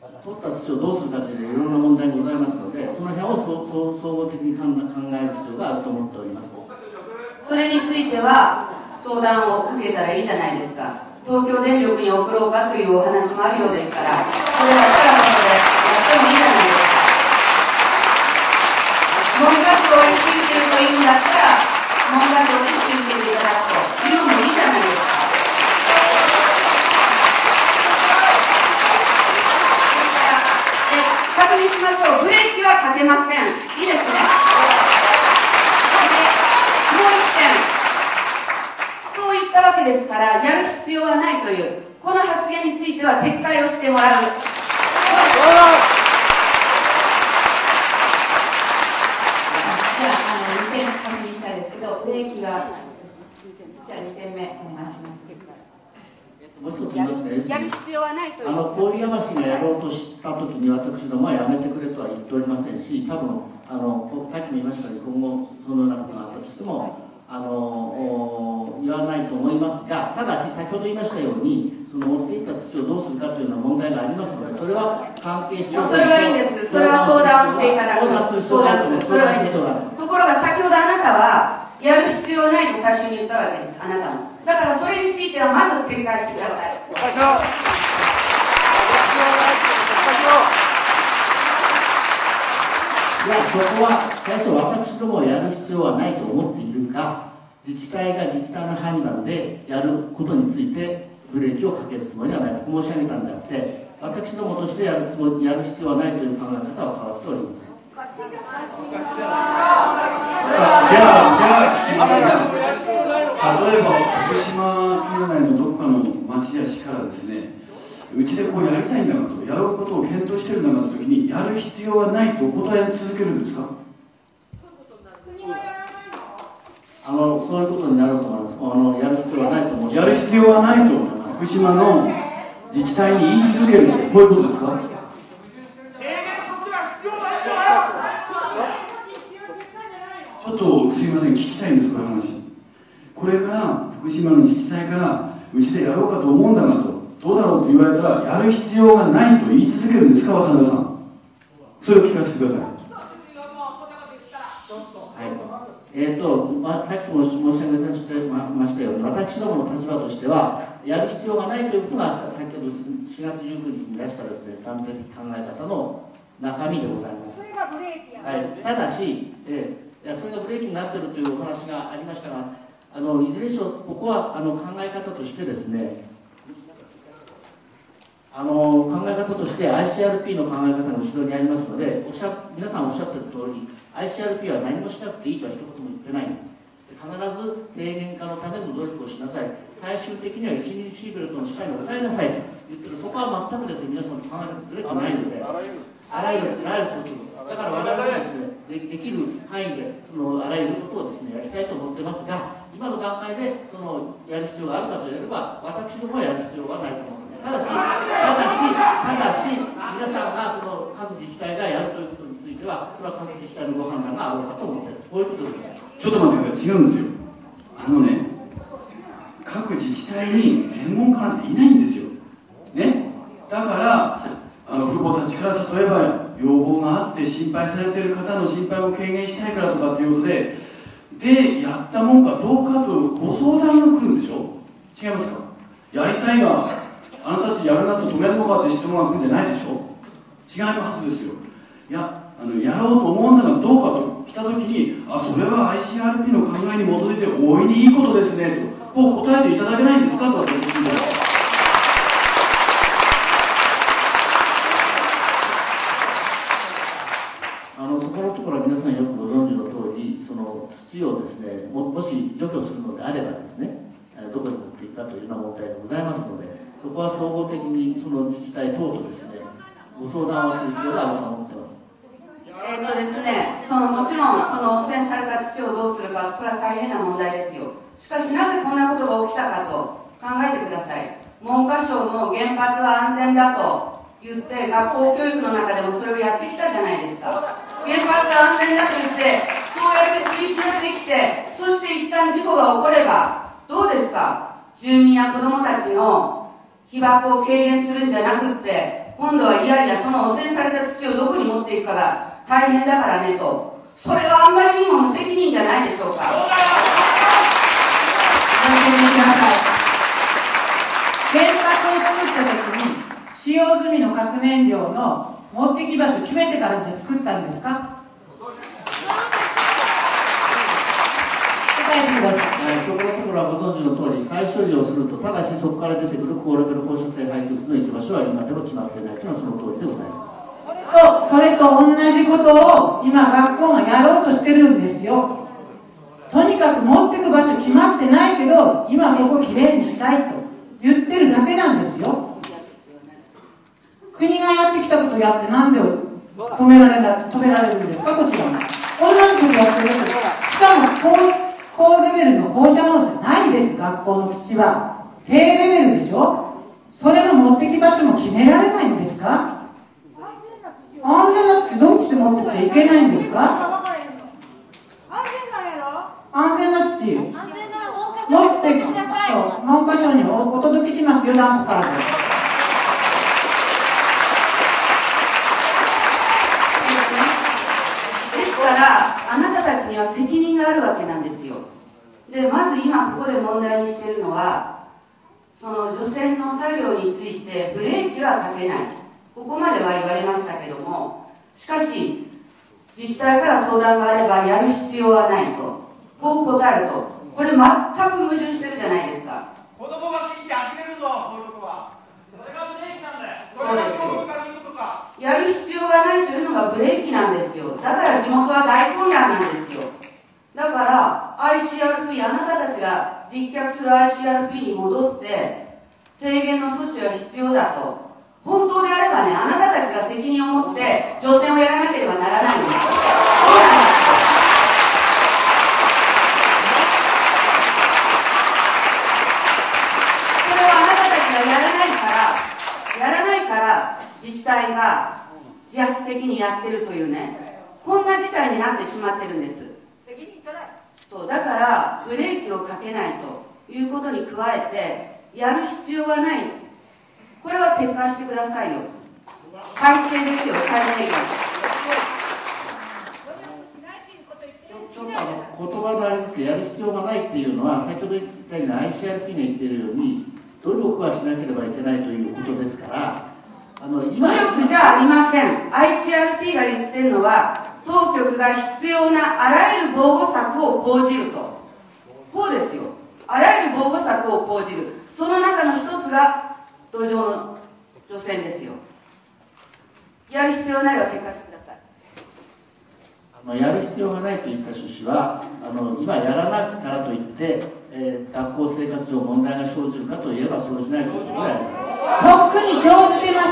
取った土をどうするかといういろんな問題がございますので、その辺を総合的に考える必要があると思っております。 それについては相談を受けたらいいじゃないですか。東京電力に送ろうかというお話もあるようですから、それはただのことでやってもいいじゃないですか。文科省を引き受けるというんだったら、文科省で引き受けていただくというのもいいじゃないですか。確認しましょう。ブレーキはかけません。いいですね。もう一点、そういったわけですから、やる必要はないという、この発言については撤回をしてもらう。じゃあ、2点確認したいですけど、ブレーキが、じゃあ2点目お願いします。 もう一つ言いますね、 やる必要はないという。 郡山市がやろうとしたときに、私どもはやめてくれとは言っておりませんし、多分さっきも言いましたように、今後、そのようなことがあったとしても、言わないと思いますが、ただし、先ほど言いましたように、その持っていった土をどうするかというような問題がありますので、それは関係して、 それはいいんです。それは相談をしていただく。相談する。それはいいんです。ところが、先ほどあなたは、やる必要はないと最初に言ったわけです、あなたも。だからそれについてはまず撤回してください。 いや、そこは最初、私どもはやる必要はないと思っているか、自治体が自治体の判断でやることについて、ブレーキをかけるつもりはないと申し上げたんであって、私どもとしてやる必要はないという考え方は変わっておりません。 じゃあ、例えば福島県内のどこかの町や市からですね、うちでこうやりたいんだなと、やろうことを検討してるんだなというときに、やる必要はないとお答え続けるんですか？ そういうことになると思います。やる必要はないと思います。 やる必要はないと福島の自治体に言い続けると、こういうことですか？ちょっとすいません、聞きたいんです、この話。これから福島の自治体からうちでやろうかと思うんだなと、どうだろうと言われたら、やる必要がないと言い続けるんですか、渡辺さん。それを聞かせてください。 さっきも申し上げましたように、私どもの立場としては、やる必要がないということが、先ほど4月19日に出したですね、暫定的考え方の中身でございます。 それがブレーキや、 はい、ただし、それがブレーキになっているというお話がありましたが、いずれにしろ、ここは考え方としてですね、考え方として ICRP の考え方が後ろにありますので、皆さんおっしゃっている通り、ICRP は何もしなくていいとは一言も言ってないんです。必ず低減化のための努力をしなさい。最終的には1日シーベルトの社会を抑えなさいと言ってる、そこは全くですね、皆さんの考え方ずれてないので、あらゆることする。だから我々はですね、できる範囲であらゆることをですね、やりたいと思ってますが、今の段階でやる必要があるかといえば、私どもはやる必要はないと思います。ただし、皆さんが各自治体がやるということについては、それは各自治体のご判断があろうかと思っている。こういうことです。 ちょっと待ってください、違うんですよ。各自治体に専門家なんていないんですよ。ね。だから、父母たちから例えば要望があって心配されている方の心配を軽減したいからとかっていうことでやったもんかどうかとご相談が来るんでしょ？違いますか？やりたいが、あなたたちやるなと止めるのかって質問が来るんじゃないでしょ？違いはずですよ。いや、やろうと思うんだがどうかと来たときに、それは ICRP の考えに基づいて大いにいいことですねと、こう答えていただけないんですかと聞いてそこのところは皆さんよくご存知の通り、土をですね、もし除去するのであればですね、どこに持っていくかというような問題がございますので、そこは総合的に自治体等とですね、ご相談をする必要があると思っています。 ですね、もちろん汚染された土をどうするか、これは大変な問題ですよ。しかしなぜこんなことが起きたかと考えてください。文科省の原発は安全だと言って学校教育の中でもそれをやってきたじゃないですか。原発は安全だと言ってそうやって推進してきて、そして一旦事故が起こればどうですか。住民や子どもたちの被爆を軽減するんじゃなくって今度はいやいやその汚染された土をどこに持っていくかが大変だからねと、それはあんまりにも無責任じゃないでしょうか。ご説明ください。 原発を作った時に使用済みの核燃料の持ってき場所決めてからって作ったんですか？答えてください。 そこのところはご存知の通り、再処理をすると、ただしそこから出てくる高レベル放射性廃棄物の行き場所は今でも決まっていないというのはその通りでございます。 それと同じことを今学校がやろうとしてるんですよ。とにかく持ってく場所決まってないけど、今ここきれいにしたいと言ってるだけなんですよ。国がやってきたことをやってなんで止められるんですか、こちらも。同じことやってるけど、しかも高レベルの放射能じゃないです、学校の土は。低レベルでしょ。それの持ってき場所も決められないんですか？安全な土どうして持ってっちゃいけないんですか？安全な土持って文科省にお届けしますよ、ダンプカード。 ですからあなたたちには責任があるわけなんですよ。でまず今ここで問題にしているのは、その除染の作業についてブレーキはかけない、ここまでは言われましたけども、しかし自治体から相談があればやる必要はないと、こう答えると、これ全く矛盾してるじゃないですか。 子供が聞いて呆れるぞ、そういうことは。それがブレーキなんだよ。 そうですよ。 それが子供から言うことか。 やる必要がないというのがブレーキなんですよ。だから地元は大混乱なんですよ。だから ICRP、 あなたたちが立脚する ICRP に戻って提言の措置は必要だと、本当であればね、あなたたちが責任を持って除染をやらなければならないんです。そうなんです。それはあなたたちがやらないから自治体が自発的にやってるというね、こんな事態になってしまってるんです。そうだからブレーキをかけないということに加えて、やる必要がない、これは撤回してくださいよ。最低ですよ、最低限。 ちょっと言葉のあれですけど、やる必要がないっていうのは、先ほど言ったように ICRP が言っているように、努力はしなければいけないということですから、 努力じゃありません。 ICRP が言ってるのは、当局が必要なあらゆる防護策を講じると、こうですよ。あらゆる防護策を講じる、その中の一つが土壌の除染ですよ。やる必要ないは撤回してください。 やる必要がないといった趣旨は、今やらないからといって、学校生活上問題が生じるかといえば生じないということであります。 とっくに生じてます。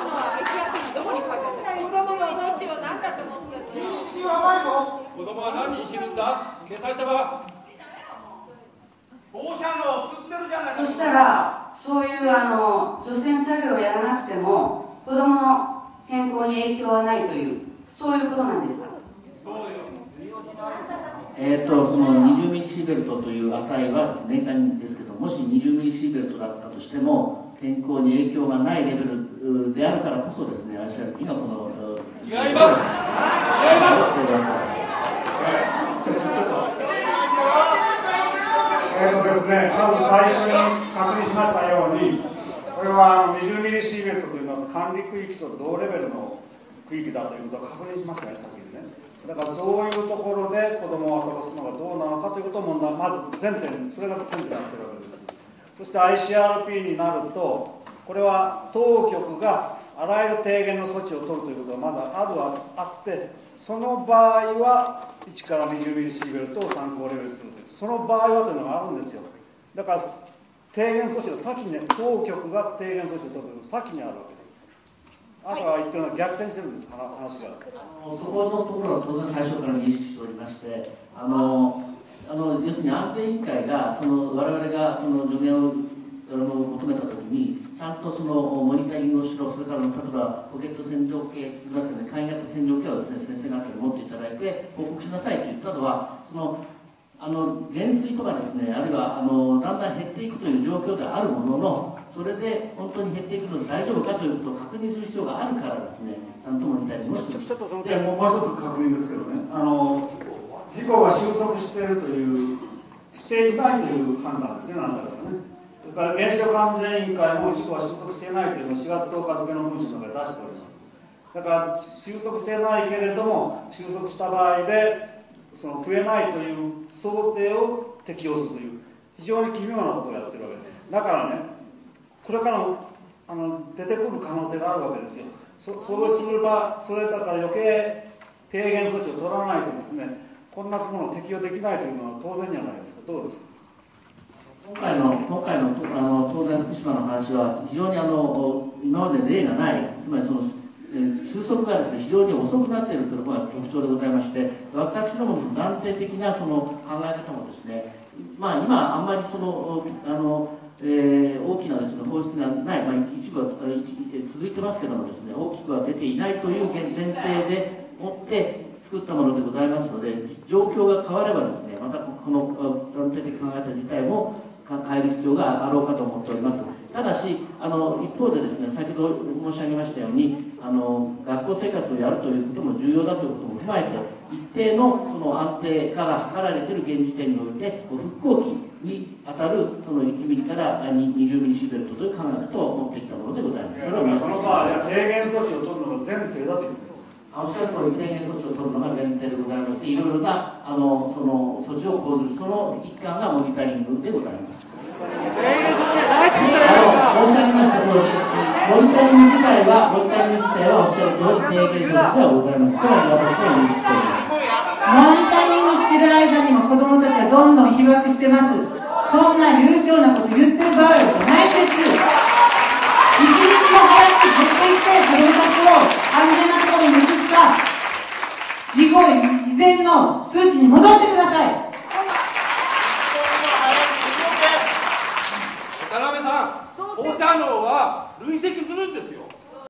子供は何人死ぬんだ？計算したか？放射能を吸ってるじゃないか。 そしたらそういう除染作業をやらなくても子どもの健康に影響はないという、そういうことなんですか？ そうよ。 その20ミリシーベルトという値はですね、年間ですけど、もし20ミリシーベルトだったとしても健康に影響がないレベルであるからこそですね、ICRP がこの違います。 ですね、まず最初に確認しましたように、これは20ミリシーベルトというのは管理区域と同レベルの区域だということを確認しましたね、先にね。だからそういうところで子供を遊ばすのがどうなのかということをまず前提に、それが根拠になっているわけです。そして ICRP になると、これは当局があらゆる低減の措置を取るということがまだあって、その場合は1から20ミリシーベルトを参考レベルにするという、その場合はというのがあるんですよ。だから低減措置が先にね、当局が低減措置を取るのが先にあるわけです。あなたが言ってるのは逆転してるんです、話が。 そこのところは当然最初から認識しておりまして、要するに安全委員会が我々がその助言を求めたときに、ちゃんとそのモニタリングをしろ、それから例えばポケット洗浄計、言いますかね、簡易型洗浄計をですね、先生方に持っていただいて報告しなさいと言ったのは、減衰とかですね、あるいはだんだん減っていくという状況であるものの、 それで本当に減っていくので大丈夫かということを確認する必要があるからですね、ちゃんとモニタリングをしていく。 ちょっとその点もう一つ確認ですけどね、事故が収束しているという、していないという判断ですね、なんだかね。それから原子力安全委員会も事故は収束していないというのを4月10日付の文書の中で出しております。だから収束していないけれども、収束した場合でその増えないという想定を適用するという、非常に奇妙なことをやってるわけです。だからね、これから出てくる可能性があるわけですよ。そうすれば、それだから余計低減措置を取らないとですね、こんなものを適用できないというのは当然じゃないですか。どうですか。 今回の東電福島の話は非常に今まで例がない、つまりその収束がですね、非常に遅くなっているというのが特徴でございまして、私どもの暫定的なその考え方もですね、今あんまりその大きなですね、放出がない、一部は続いてますけどもですね、大きくは出ていないという前提でもって作ったものでございますので、状況が変わればですね、またこの暫定的考え方自体も変える必要があろうかと思っております。ただし、一方でですね、先ほど申し上げましたように、学校生活をやるということも重要だということも踏まえて、一定のその安定化が図られている現時点において、復興期に当たるその1ミリから20ミリシーベルトという考え方を持ってきたものでございます。 その場合、低減措置を取るのが前提だということですか。 おっしゃる通り、低減措置を取るのが前提でございまして、いろいろなその措置を講ずる、その一環がモニタリングでございます。申し上げました通り、モニタリング自体はおっしゃる通り、低減措置ではございます。それは私は認識しております。 モニタリングしてる間にも子どもたちはどんどん被爆してます。そんな悠長なこと言ってる場合じゃないです。一日も早く徹底して子どもたちを安全なところに移すか、事故以前の数値に戻してください。 渡辺さん、放射能は累積するんですよ。